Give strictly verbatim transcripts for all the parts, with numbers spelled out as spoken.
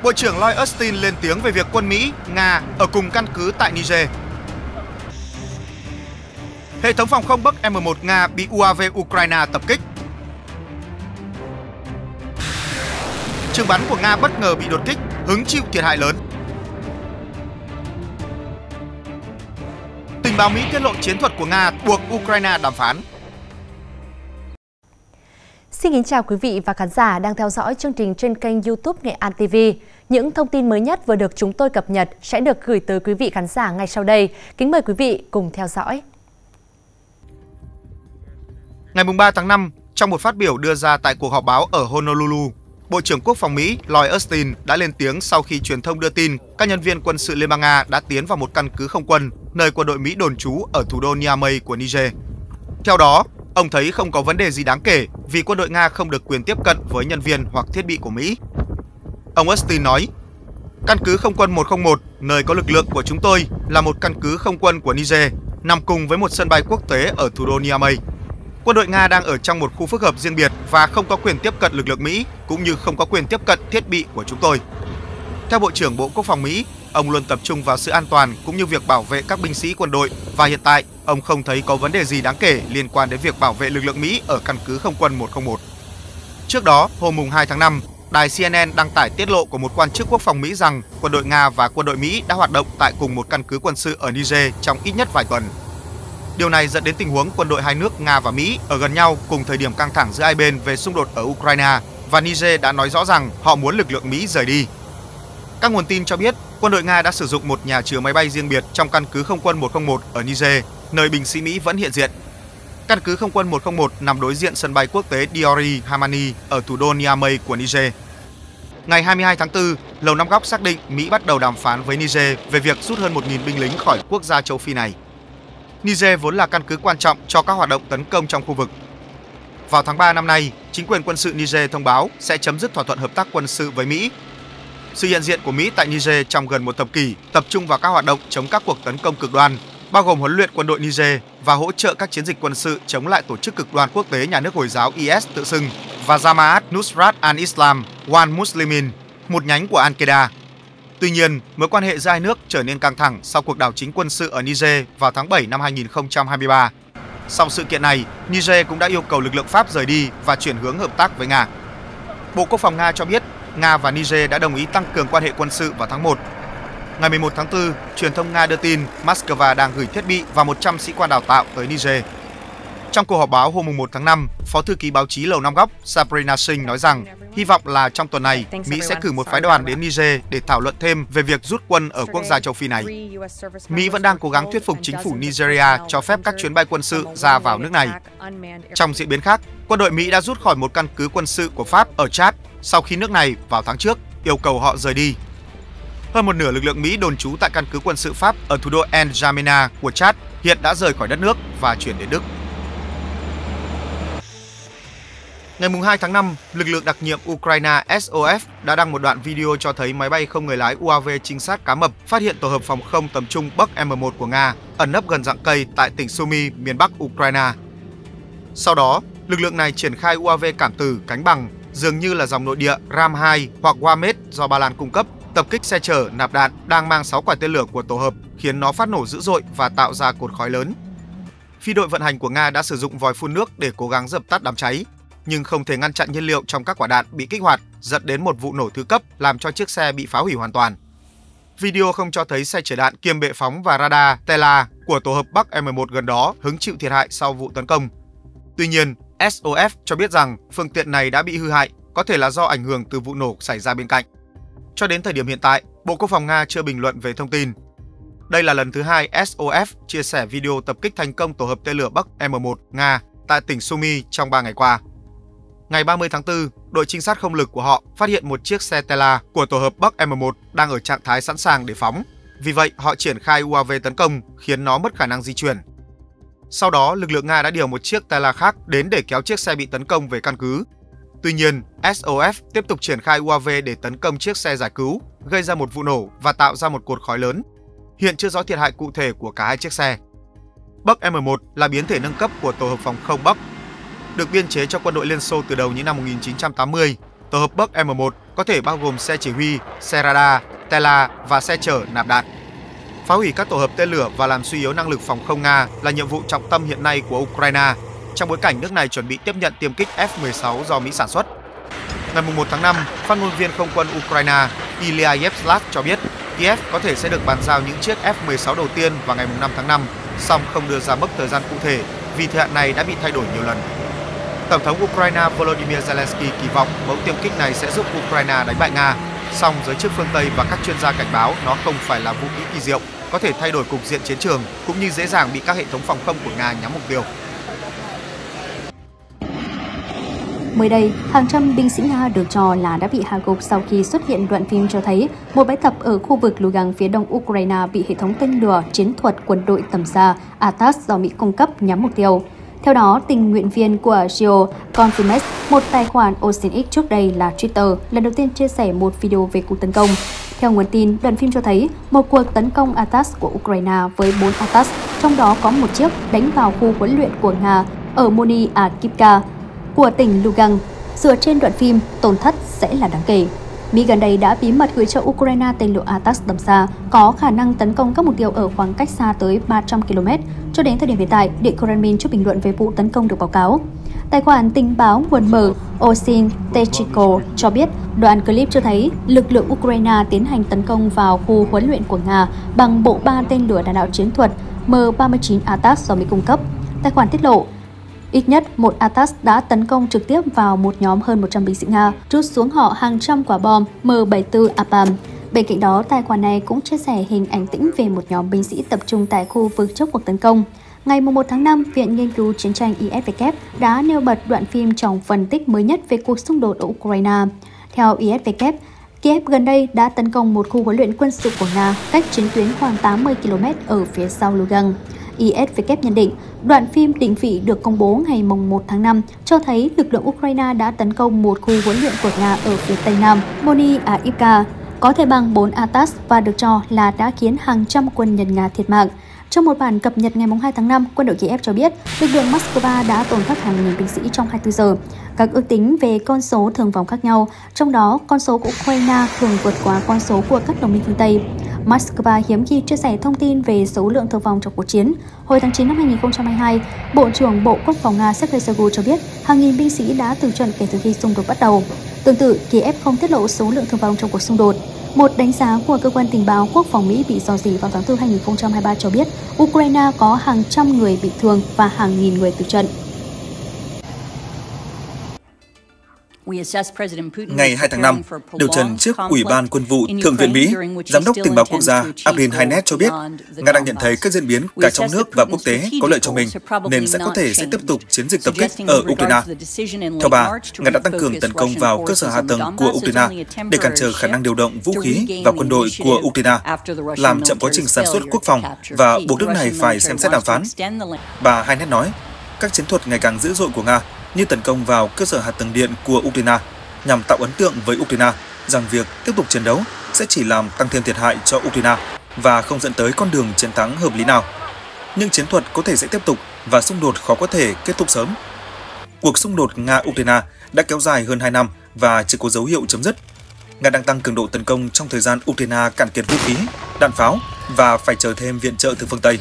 Bộ trưởng Lloyd Austin lên tiếng về việc quân Mỹ, Nga ở cùng căn cứ tại Niger. Hệ thống phòng không Bắc M một Nga bị u a vê Ukraine tập kích. Trường bắn của Nga bất ngờ bị đột kích, hứng chịu thiệt hại lớn. Tình báo Mỹ tiết lộ chiến thuật của Nga buộc Ukraine đàm phán. Xin kính chào quý vị và khán giả đang theo dõi chương trình trên kênh YouTube Nghệ An ti vi. Những thông tin mới nhất vừa được chúng tôi cập nhật sẽ được gửi tới quý vị khán giả ngay sau đây. Kính mời quý vị cùng theo dõi. Ngày ba tháng năm, trong một phát biểu đưa ra tại cuộc họp báo ở Honolulu, Bộ trưởng Quốc phòng Mỹ Lloyd Austin đã lên tiếng sau khi truyền thông đưa tin các nhân viên quân sự Liên bang Nga đã tiến vào một căn cứ không quân nơi quân đội Mỹ đồn trú ở thủ đô Niamey của Niger. Theo đó, ông thấy không có vấn đề gì đáng kể vì quân đội Nga không được quyền tiếp cận với nhân viên hoặc thiết bị của Mỹ. Ông Austin nói, căn cứ không quân một không một, nơi có lực lượng của chúng tôi, là một căn cứ không quân của Niger, nằm cùng với một sân bay quốc tế ở thủ đô Niamey. Quân đội Nga đang ở trong một khu phức hợp riêng biệt và không có quyền tiếp cận lực lượng Mỹ, cũng như không có quyền tiếp cận thiết bị của chúng tôi. Theo Bộ trưởng Bộ Quốc phòng Mỹ, ông luôn tập trung vào sự an toàn cũng như việc bảo vệ các binh sĩ quân đội và hiện tại ông không thấy có vấn đề gì đáng kể liên quan đến việc bảo vệ lực lượng Mỹ ở căn cứ không quân một không một. Trước đó, hôm hai tháng năm, đài C N N đăng tải tiết lộ của một quan chức quốc phòng Mỹ rằng quân đội Nga và quân đội Mỹ đã hoạt động tại cùng một căn cứ quân sự ở Niger trong ít nhất vài tuần. Điều này dẫn đến tình huống quân đội hai nước Nga và Mỹ ở gần nhau cùng thời điểm căng thẳng giữa hai bên về xung đột ở Ukraine và Niger đã nói rõ rằng họ muốn lực lượng Mỹ rời đi. Các nguồn tin cho biết quân đội Nga đã sử dụng một nhà chứa máy bay riêng biệt trong căn cứ không quân một không một ở Niger, nơi binh sĩ Mỹ vẫn hiện diện. Căn cứ không quân một không một nằm đối diện sân bay quốc tế Diori Hamani ở thủ đô Niamey của Niger. Ngày hai mươi hai tháng tư, Lầu Năm Góc xác định Mỹ bắt đầu đàm phán với Niger về việc rút hơn một nghìn binh lính khỏi quốc gia châu Phi này. Niger vốn là căn cứ quan trọng cho các hoạt động tấn công trong khu vực. Vào tháng ba năm nay, chính quyền quân sự Niger thông báo sẽ chấm dứt thỏa thuận hợp tác quân sự với Mỹ. Sự hiện diện của Mỹ tại Niger trong gần một thập kỷ tập trung vào các hoạt động chống các cuộc tấn công cực đoan, bao gồm huấn luyện quân đội Niger và hỗ trợ các chiến dịch quân sự chống lại tổ chức cực đoan quốc tế nhà nước Hồi giáo I S tự xưng và Jamaat Nusrat al-Islam wal Muslimin, một nhánh của Al-Qaeda. Tuy nhiên, mối quan hệ giữa hai nước trở nên căng thẳng sau cuộc đảo chính quân sự ở Niger vào tháng bảy năm hai nghìn không trăm hai mươi ba. Sau sự kiện này, Niger cũng đã yêu cầu lực lượng Pháp rời đi và chuyển hướng hợp tác với Nga. Bộ Quốc phòng Nga cho biết Nga và Niger đã đồng ý tăng cường quan hệ quân sự vào tháng một. Ngày mười một tháng tư, truyền thông Nga đưa tin Moscow đang gửi thiết bị và một trăm sĩ quan đào tạo tới Niger. Trong cuộc họp báo hôm một tháng năm, Phó thư ký báo chí Lầu Năm Góc Sabrina Singh nói rằng hy vọng là trong tuần này, Mỹ sẽ cử một phái đoàn đến Niger để thảo luận thêm về việc rút quân ở quốc gia châu Phi này. Mỹ vẫn đang cố gắng thuyết phục chính phủ Nigeria cho phép các chuyến bay quân sự ra vào nước này. Trong diễn biến khác, quân đội Mỹ đã rút khỏi một căn cứ quân sự của Pháp ở Chad sau khi nước này vào tháng trước yêu cầu họ rời đi. Hơn một nửa lực lượng Mỹ đồn trú tại căn cứ quân sự Pháp ở thủ đô N'Djamena của Chad hiện đã rời khỏi đất nước và chuyển đến Đức. Ngày hai tháng năm, lực lượng đặc nhiệm Ukraine S O F đã đăng một đoạn video cho thấy máy bay không người lái U A V trinh sát cá mập phát hiện tổ hợp phòng không tầm trung Bắc M một của Nga ẩn nấp gần rặng cây tại tỉnh Sumy, miền Bắc Ukraine. Sau đó, lực lượng này triển khai U A V cảm tử cánh bằng, dường như là dòng nội địa Ram hai hoặc Wamed do Ba Lan cung cấp, tập kích xe chở nạp đạn đang mang sáu quả tên lửa của tổ hợp, khiến nó phát nổ dữ dội và tạo ra cột khói lớn. Phi đội vận hành của Nga đã sử dụng vòi phun nước để cố gắng dập tắt đám cháy, nhưng không thể ngăn chặn nhiên liệu trong các quả đạn bị kích hoạt, dẫn đến một vụ nổ thứ cấp làm cho chiếc xe bị phá hủy hoàn toàn. Video không cho thấy xe chở đạn kiêm bệ phóng và radar Tela của tổ hợp Bắc M một gần đó hứng chịu thiệt hại sau vụ tấn công. Tuy nhiên, S O F cho biết rằng phương tiện này đã bị hư hại, có thể là do ảnh hưởng từ vụ nổ xảy ra bên cạnh. Cho đến thời điểm hiện tại, Bộ Quốc phòng Nga chưa bình luận về thông tin. Đây là lần thứ hai S O F chia sẻ video tập kích thành công tổ hợp tên lửa Bắc M một Nga tại tỉnh Sumy trong ba ngày qua. Ngày ba mươi tháng tư, đội trinh sát không lực của họ phát hiện một chiếc xe Tela của tổ hợp Bắc M một đang ở trạng thái sẵn sàng để phóng. Vì vậy, họ triển khai U A V tấn công, khiến nó mất khả năng di chuyển. Sau đó, lực lượng Nga đã điều một chiếc Tela khác đến để kéo chiếc xe bị tấn công về căn cứ. Tuy nhiên, S O F tiếp tục triển khai U A V để tấn công chiếc xe giải cứu, gây ra một vụ nổ và tạo ra một cột khói lớn. Hiện chưa rõ thiệt hại cụ thể của cả hai chiếc xe. Bắc M một là biến thể nâng cấp của tổ hợp phòng không Bắc. Được biên chế cho quân đội Liên Xô từ đầu những năm một nghìn chín trăm tám mươi, tổ hợp Bắc M một có thể bao gồm xe chỉ huy, xe radar, Tela và xe chở nạp đạn. Phá hủy các tổ hợp tên lửa và làm suy yếu năng lực phòng không Nga là nhiệm vụ trọng tâm hiện nay của Ukraine, trong bối cảnh nước này chuẩn bị tiếp nhận tiêm kích F mười sáu do Mỹ sản xuất. Ngày mùng một tháng năm, phát ngôn viên không quân Ukraine Ilya Yevlak cho biết Kiev có thể sẽ được bàn giao những chiếc F mười sáu đầu tiên vào ngày mùng năm tháng năm, song không đưa ra mốc thời gian cụ thể vì thời hạn này đã bị thay đổi nhiều lần. Tổng thống Ukraine Volodymyr Zelensky kỳ vọng mẫu tiêm kích này sẽ giúp Ukraine đánh bại Nga, song giới chức phương Tây và các chuyên gia cảnh báo nó không phải là vũ khí kỳ diệu, có thể thay đổi cục diện chiến trường cũng như dễ dàng bị các hệ thống phòng không của Nga nhắm mục tiêu. Mới đây, hàng trăm binh sĩ Nga được cho là đã bị hạ gục sau khi xuất hiện đoạn phim cho thấy một bãi tập ở khu vực Lugansk phía đông Ukraine bị hệ thống tên lửa chiến thuật quân đội tầm xa a tê a ét do Mỹ cung cấp nhắm mục tiêu. Theo đó, tình nguyện viên của Geo Confirmes, một tài khoản OceanX trước đây là Twitter, lần đầu tiên chia sẻ một video về cuộc tấn công. Theo nguồn tin, đoạn phim cho thấy một cuộc tấn công a tê a ét của Ukraine với bốn a tê a ét, trong đó có một chiếc đánh vào khu huấn luyện của Nga ở Moniakivka của tỉnh Lugansk. Dựa trên đoạn phim, tổn thất sẽ là đáng kể. Mỹ gần đây đã bí mật gửi cho Ukraine tên lửa a tê a ét tầm xa có khả năng tấn công các mục tiêu ở khoảng cách xa tới ba trăm ki lô mét. Cho đến thời điểm hiện tại, Điện Kremlin chưa bình luận về vụ tấn công được báo cáo. Tài khoản tình báo nguồn mở Osin Techiko cho biết đoạn clip cho thấy lực lượng Ukraine tiến hành tấn công vào khu huấn luyện của Nga bằng bộ ba tên lửa đạn đạo chiến thuật M ba mươi chín a tê a ét do Mỹ cung cấp. Tài khoản tiết lộ ít nhất một a tê a ét đã tấn công trực tiếp vào một nhóm hơn một trăm binh sĩ Nga, trút xuống họ hàng trăm quả bom M bảy mươi tư a pam. Bên cạnh đó, tài khoản này cũng chia sẻ hình ảnh tĩnh về một nhóm binh sĩ tập trung tại khu vực trước cuộc tấn công. Ngày mùng một tháng năm, Viện Nghiên cứu Chiến tranh i ét vê ca đã nêu bật đoạn phim trong phân tích mới nhất về cuộc xung đột ở Ukraine. Theo i ét vê ca, Kiev gần đây đã tấn công một khu huấn luyện quân sự của Nga cách chiến tuyến khoảng tám mươi ki lô mét ở phía sau Lugansk. i ét vê ca nhận định, đoạn phim định vị được công bố ngày mùng một tháng năm cho thấy lực lượng Ukraine đã tấn công một khu huấn luyện của Nga ở phía tây nam Moniakivka, có thể bằng bốn a tê a ét và được cho là đã khiến hàng trăm quân nhân Nga thiệt mạng. Trong một bản cập nhật ngày hai tháng năm, quân đội Kiev cho biết lực lượng Moscow đã tổn thất hàng nghìn binh sĩ trong hai mươi tư giờ. Các ước tính về con số thương vong khác nhau, trong đó con số của Ukraine thường vượt quá con số của các đồng minh phương Tây. Moscow hiếm khi chia sẻ thông tin về số lượng thương vong trong cuộc chiến. Hồi tháng chín năm hai nghìn không trăm hai mươi hai, Bộ trưởng Bộ Quốc phòng Nga Sergei Shoigu cho biết hàng nghìn binh sĩ đã tử trận kể từ khi xung đột bắt đầu. Tương tự, Kiev không tiết lộ số lượng thương vong trong cuộc xung đột. Một đánh giá của cơ quan tình báo quốc phòng Mỹ bị rò rỉ vào tháng tư hai nghìn không trăm hai mươi ba cho biết Ukraine có hàng trăm người bị thương và hàng nghìn người tử trận. Ngày hai tháng năm, điều trần trước Ủy ban Quân vụ Thượng viện Mỹ, Giám đốc Tình báo Quốc gia Avrin Haines cho biết Nga đang nhận thấy các diễn biến cả trong nước và quốc tế có lợi cho mình, nên sẽ có thể sẽ tiếp tục chiến dịch tập kích ở Ukraine. Theo bà, Nga đã tăng cường tấn công vào cơ sở hạ tầng của Ukraine để cản trở khả năng điều động vũ khí và quân đội của Ukraine, làm chậm quá trình sản xuất quốc phòng và buộc nước này phải xem xét đàm phán. Bà Haines nói, các chiến thuật ngày càng dữ dội của Nga như tấn công vào cơ sở hạ tầng điện của Ukraine nhằm tạo ấn tượng với Ukraine rằng việc tiếp tục chiến đấu sẽ chỉ làm tăng thêm thiệt hại cho Ukraine và không dẫn tới con đường chiến thắng hợp lý nào. Nhưng chiến thuật có thể sẽ tiếp tục và xung đột khó có thể kết thúc sớm. Cuộc xung đột Nga-Ukraine đã kéo dài hơn hai năm và chưa có dấu hiệu chấm dứt. Nga đang tăng cường độ tấn công trong thời gian Ukraine cạn kiệt vũ khí, đạn pháo và phải chờ thêm viện trợ từ phương Tây.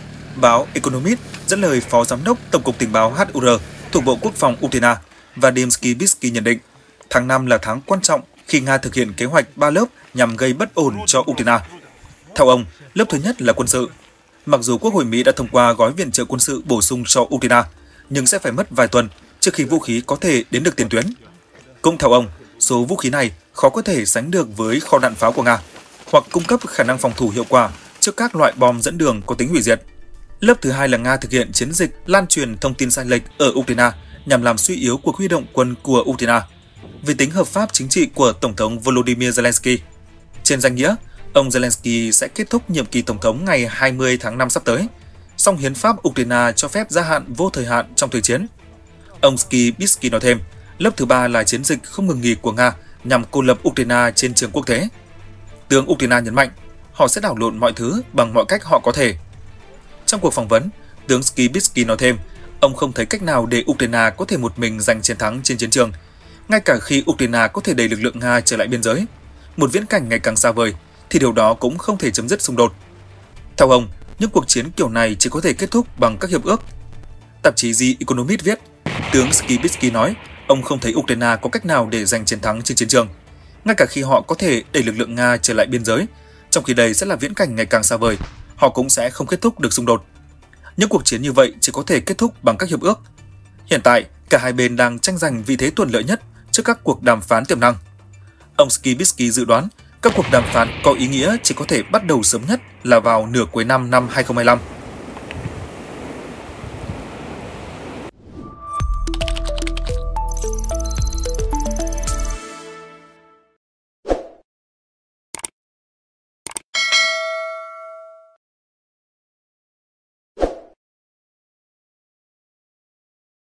Báo Economist dẫn lời Phó Giám đốc Tổng cục Tình báo hát u rờ thuộc Bộ Quốc phòng Ukraine Vadim Skibitsky nhận định, tháng năm là tháng quan trọng khi Nga thực hiện kế hoạch ba lớp nhằm gây bất ổn cho Ukraine. Theo ông, lớp thứ nhất là quân sự. Mặc dù Quốc hội Mỹ đã thông qua gói viện trợ quân sự bổ sung cho Ukraine, nhưng sẽ phải mất vài tuần trước khi vũ khí có thể đến được tiền tuyến. Cũng theo ông, số vũ khí này khó có thể sánh được với kho đạn pháo của Nga, hoặc cung cấp khả năng phòng thủ hiệu quả trước các loại bom dẫn đường có tính hủy diệt. Lớp thứ hai là Nga thực hiện chiến dịch lan truyền thông tin sai lệch ở Ukraine nhằm làm suy yếu cuộc huy động quân của Ukraine vì tính hợp pháp chính trị của Tổng thống Volodymyr Zelensky. Trên danh nghĩa, ông Zelensky sẽ kết thúc nhiệm kỳ Tổng thống ngày hai mươi tháng năm sắp tới, song hiến pháp Ukraine cho phép gia hạn vô thời hạn trong thời chiến. Ông Skibitsky nói thêm, lớp thứ ba là chiến dịch không ngừng nghỉ của Nga nhằm cô lập Ukraine trên trường quốc tế. Tướng Ukraine nhấn mạnh, họ sẽ đảo lộn mọi thứ bằng mọi cách họ có thể. Trong cuộc phỏng vấn, tướng Skibitsky nói thêm, ông không thấy cách nào để Ukraine có thể một mình giành chiến thắng trên chiến trường, Ngay cả khi Ukraine có thể đẩy lực lượng Nga trở lại biên giới, một viễn cảnh ngày càng xa vời, thì điều đó cũng không thể chấm dứt xung đột. Theo ông, những cuộc chiến kiểu này chỉ có thể kết thúc bằng các hiệp ước. Tạp chí The Economist viết, tướng Skibitsky nói, ông không thấy Ukraine có cách nào để giành chiến thắng trên chiến trường, ngay cả khi họ có thể đẩy lực lượng Nga trở lại biên giới, trong khi đây sẽ là viễn cảnh ngày càng xa vời, họ cũng sẽ không kết thúc được xung đột. Những cuộc chiến như vậy chỉ có thể kết thúc bằng các hiệp ước. Hiện tại, cả hai bên đang tranh giành vị thế thuận lợi nhất trước các cuộc đàm phán tiềm năng. Ông Skibitsky dự đoán các cuộc đàm phán có ý nghĩa chỉ có thể bắt đầu sớm nhất là vào nửa cuối năm năm hai không hai lăm.